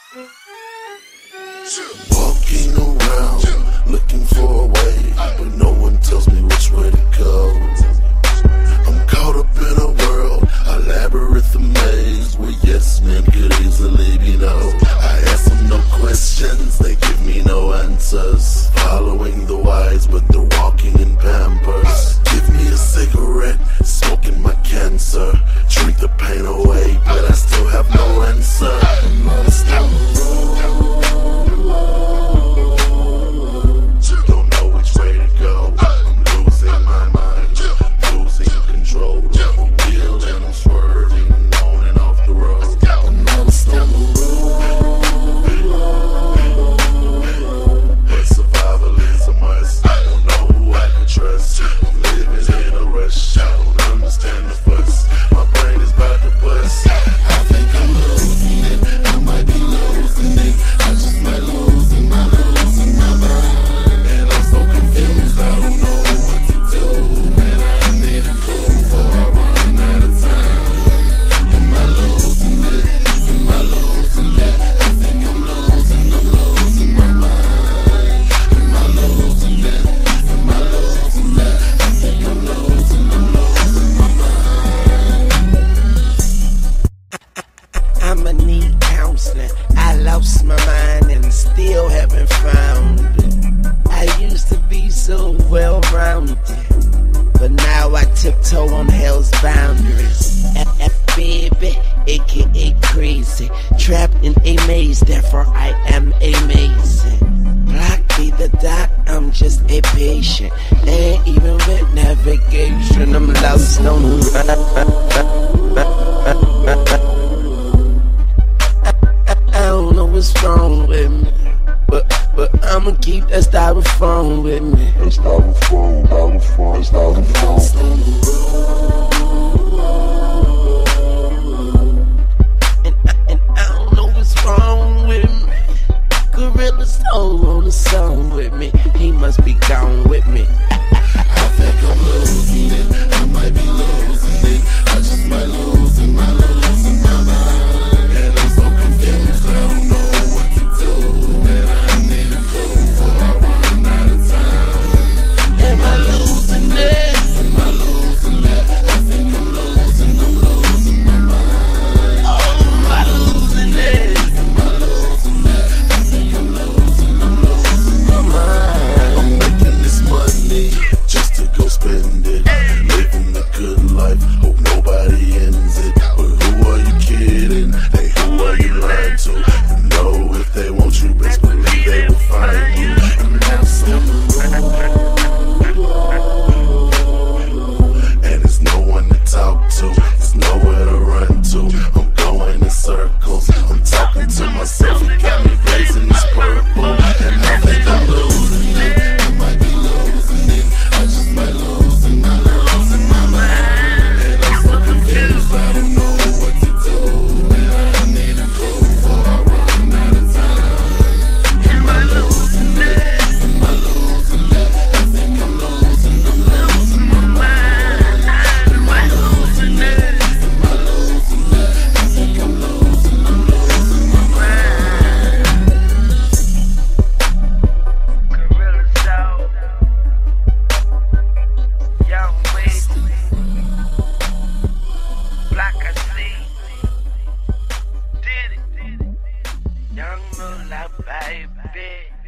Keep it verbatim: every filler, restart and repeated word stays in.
Walking around, looking for a way, but no one tells me which way to go. I'm caught up in a world, a labyrinth, a maze, where yes men could easily be no. I ask them no questions, they give me no answers. Following the wise, but they're walking in Pampers. Give me a cigarette, smoking my cancer. Drink the pain away, but I still have no answer. I'm lost on the road. Don't know which way to go. I'm losing my mind, losing control of the wheel, and I'm swerving on and off the road. I'm lost on the road, but survival is a must. I don't know who I can trust. I'm living in a rush, I don't understand the fuss. My brain is about to bust. I think I'm losing it, I might be losing it. I just might losing my losing my mind. And I'm so confused, I don't know what to do. Man, I need a clue before I run out of time. Am I losing it? Am I losing it? I think I'm losing, I'm losing my mind. Am I losing it? Am I losing it? I think I'm losing, I'm losing my mind. I'ma need counseling. I lost my mind and still haven't found it. I used to be so well-rounded, but now I tiptoe on hell's boundaries. F, F baby, aka crazy, trapped in a maze, therefore I am amazing. Block be the doc, I'm just a patient. Ain't even with navigation, I'm lost on the I don't know what's wrong with me, but but I'ma keep that styrofoam with me. That styrofoam, styrofoam, styrofoam. And I, and I don't know what's wrong with me. Gorilla Soul on the song with me. He must be gone with me. I think I'm losing it, I might be losing it. I just might losing my losing my mind. And I'm so confused, I don't know what to do. Man, I need a clue before I run out of time. Am I losing it? Am I losing it? I think I'm losing, I'm losing my mind. Oh, am I losing it? Am I losing it? I think I'm losing, I'm losing my mind. I'm making this money just to go spend it. Living the good life, hope nobody ends it. But who are you kidding? Hey, who are you lying to? You know if they want you, best believe they will find you. And now some and there's no one to talk to, there's nowhere to run to. I'm going in circles, I'm talking to myself. It got me blazing this purple, and I think I'm losing it. I might be losing it, I just might losing my losing my mind. And I'm so confused, I don't know what to do. And I need a clue before I run out of time. Am I losing it? Am I losing it? I think I'm losing, I'm losing my mind. Am I losing it? Am I losing it? I think I'm losing, I'm losing my mind. Gorilla Soul, Young Wig, Black I see, did it, Young Moolah baby.